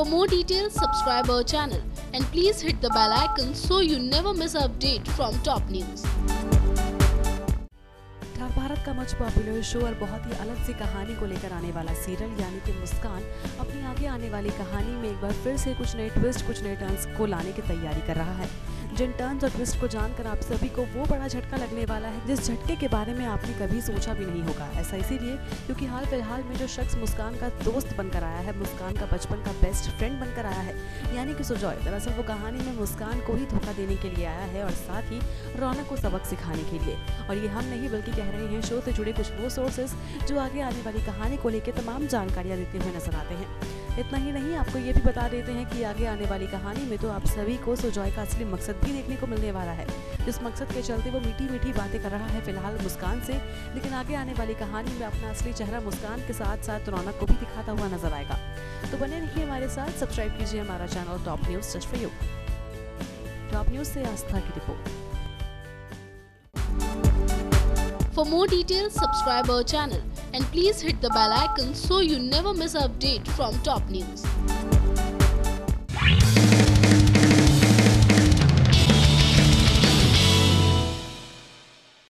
For more details, subscribe our channel and please hit the bell icon so you never miss an update from top news. Star Bharat का much popular show और बहुत ही अलग सी कहानी को लेकर आने वाला सीरियल यानी कि मुस्कान अपनी आगे आने वाली कहानी में एक बार फिर से कुछ नए ट्विस्ट, कुछ नए टर्न्स को लाने की तैयारी कर रहा है। जिन टर्न्स और ट्विस्ट को जानकर आप सभी को वो बड़ा झटका लगने वाला है जिस झटके के बारे में आपने कभी सोचा भी नहीं होगा। ऐसा इसीलिए क्योंकि हाल फिलहाल में जो शख्स मुस्कान का दोस्त बनकर आया है, मुस्कान का बचपन का बेस्ट फ्रेंड बनकर आया है यानी कि सुजॉय, दरअसल वो कहानी में मुस्कान को ही धोखा देने के लिए आया है और साथ ही रौनक को सबक सिखाने के लिए। और ये हम नहीं बल्कि कह रहे हैं शो से जुड़े कुछ वो सोर्सेस जो आगे आने वाली कहानी को लेकर तमाम जानकारियां देते हुए नजर आते हैं। इतना ही नहीं, आपको ये भी बता देते हैं कि आगे आने वाली कहानी में तो आप सभी को सुजॉय का असली मकसद भी देखने को मिलने वाला है, जिस मकसद के चलते वो मीठी मीठी बातें कर रहा है फिलहाल मुस्कान से, लेकिन आगे आने वाली कहानी में अपना असली चेहरा मुस्कान के साथ साथ रौनक को भी दिखाता हुआ नजर आएगा। तो बने रहिए हमारे साथ, सब्सक्राइब कीजिए हमारा channel top news just for you. Top news से आस्था की रिपोर्ट। For more details, subscribe our channel and please hit the bell icon so you never miss an update from top news.